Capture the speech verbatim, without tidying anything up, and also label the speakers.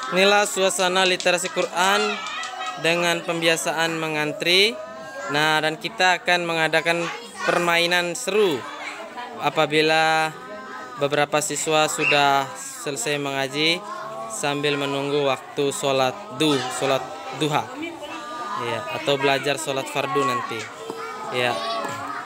Speaker 1: Inilah suasana literasi Quran dengan pembiasaan mengantri. Nah, dan kita akan mengadakan permainan seru apabila beberapa siswa sudah selesai mengaji sambil menunggu waktu sholat du, sholat duha, ya, atau belajar sholat fardu nanti, ya.